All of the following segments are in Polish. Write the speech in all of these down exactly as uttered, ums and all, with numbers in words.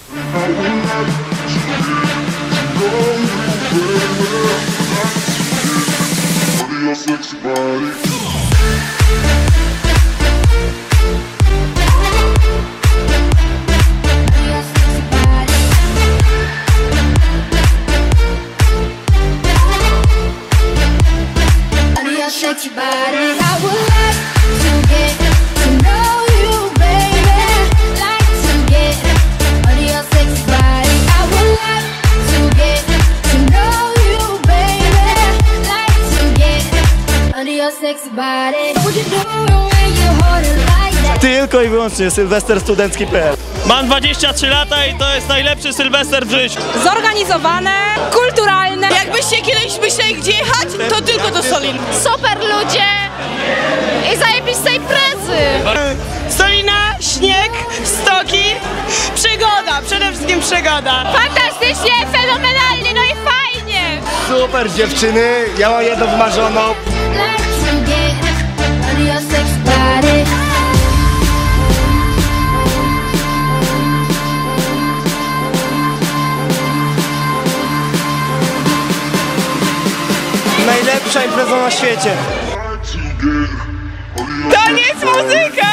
Sexy body, I would like to get to know you, baby. Like to get under your sexy body. I would like to get to know you, baby. Like to get under your sexy body. What you do when you hold it like that? Tylko i wyłącznie Sylwester Studencki kropka p l. Mam dwadzieścia trzy lata i to jest najlepszy Sylwester w życiu. Zorganizowane, kulturalne. Jakbyście kiedyś myśleli gdzie jechać, to tylko do Solin. Super ludzie i zajebiste imprezy. Solina, śnieg, stoki, przygoda, przede wszystkim przygoda. Fantastycznie, fenomenalnie, no i fajnie. Super dziewczyny, ja mam jedną wymarzoną. Like to get under your sexy body. Najlepsza impreza na świecie. To nie jest muzyka!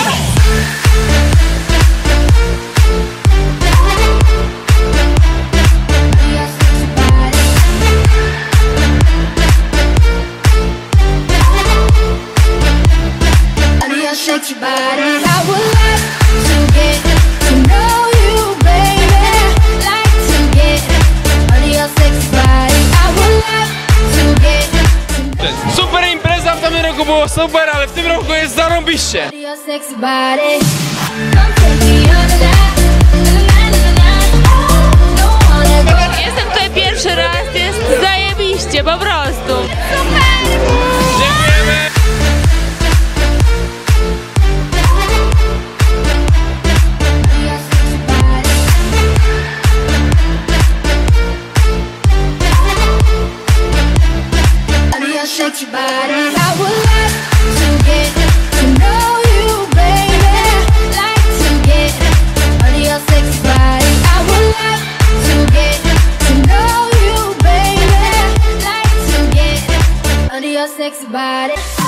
Sexy body, I would like to get to know you, baby. Like to get under your sexy body. I would like to get Super impreza w tym roku było super, ale w tym roku jest zarąbiście. under your sexy body. Come take me under that. Don't wanna go. Jestem tutaj pierwszy raz, jest zajebiście, po prostu. Dziękujemy. Sexy body, I would like to get to know you, baby. Like to get under your sexy body. I would like to get to know you, baby. Like to get under your sexy body.